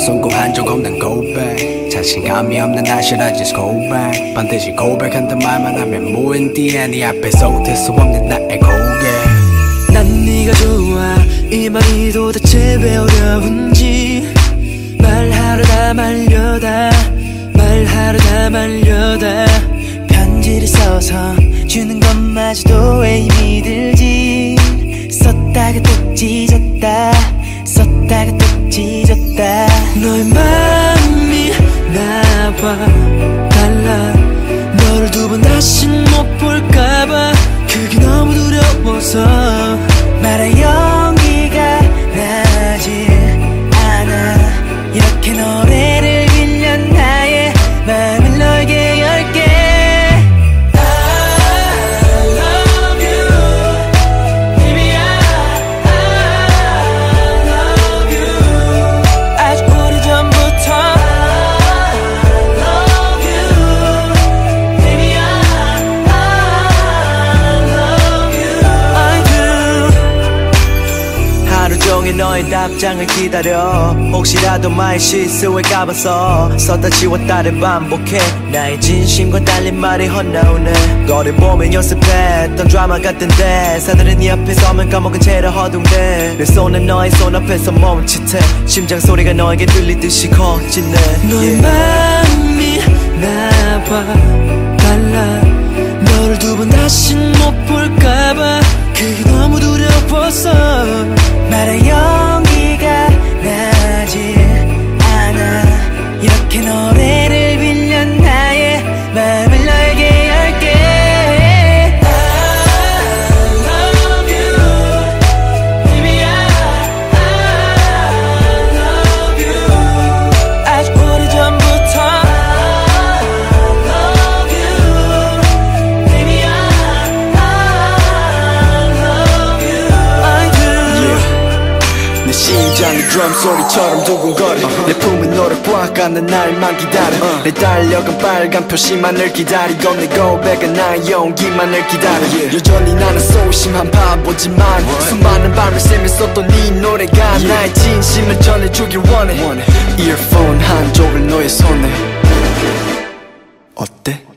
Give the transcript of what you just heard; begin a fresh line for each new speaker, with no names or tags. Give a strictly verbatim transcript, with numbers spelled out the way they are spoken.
숭고한 적 없는 고백 자신감이 없는 I should I just go back 반드시 고백한단 말만 하면 무인 뒤에 네 앞에 쏟을 수 없는 나의 고개
난 네가 좋아 이 말이 도대체 왜 어려운지 말하려다 말려다 말하려다 말려다 편지를 써서 주는 것마저도 왜 힘이 들지 썼다가 또 찢었다 썼다가 또 찢었다 너의 마음이 나와 달라 너를 두 번 다신 못 볼까봐 그게 너무 두려워서 말할 용기가 나질 않아 이렇게 노래를 빌려 나의 마음을 너에게 열게 너의 답장을 기다려 혹시라도 마의 실수에 가봐서 썼다 지웠다를 반복해 나의 진심과 달린 말이 헛나오네 거리 보면 연습했던 드라마 같은 대사들은 네 앞에 서면 까먹은 채로 허둥대 내 손은 너의 손 앞에서 멈칫해 심장 소리가 너에게 들리듯이 커지네 너의 yeah. 마음이 나와 달라 너를 두 번 다신 못 볼까봐 그게 너무 두려워서 말할 용기가 나질 않아 이렇게 노래를 빌려 나의 마음을 너에게 열게
드럼 소리처럼 두근거려 uh-huh. 내 품은 너를 꽉 안는 날만 기다려 uh. 내 달력은 빨간 표시만을 기다리고 내 고백은 나의 용기만을 기다려 yeah. 여전히 나는 소심한 바보지만 What? 수많은 밤을 새면서 또 네 노래가 yeah. 나의 진심을 전해주길 원해, 원해. 이어폰 한 쪽을 너의 손에 어때?